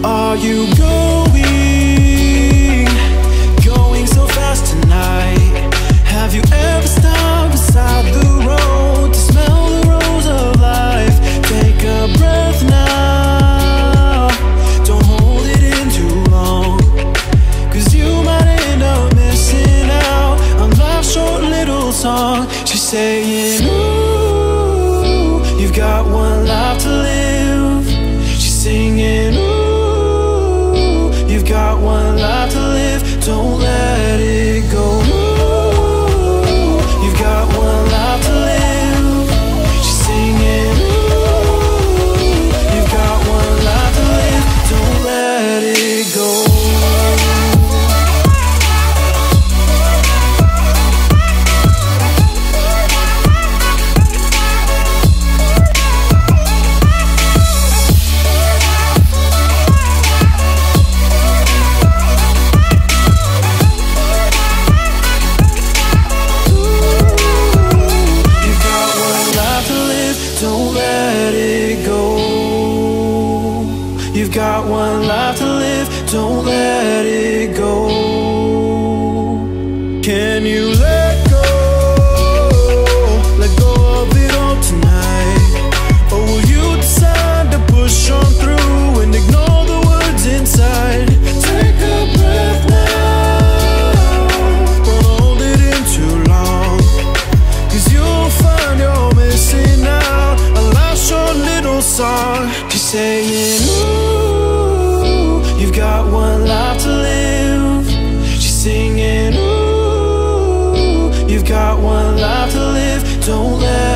are you going so fast tonight? Have you ever stopped beside the road to smell the rose of life? Take a breath now, don't hold it in too long, 'cause you might end up missing out on life's short little song. She's saying, ooh, you've got one life to live. She's singing, ooh, you've got one life to live. Don't let it go. Ooh, you've got one life to live. She's singing, ooh, you've got one life to live. Don't let it go. Don't let it go. You've got one life to live. Don't let it go. Can you let go? Let go of it all tonight. Or will you decide to push on through and ignore the words inside? Take a breath now, don't hold it in too long, 'cause you'll find you're missing out a last short little song. She's saying, ooh, you've got one life to live. She's singing, ooh, you've got one life to live. Don't let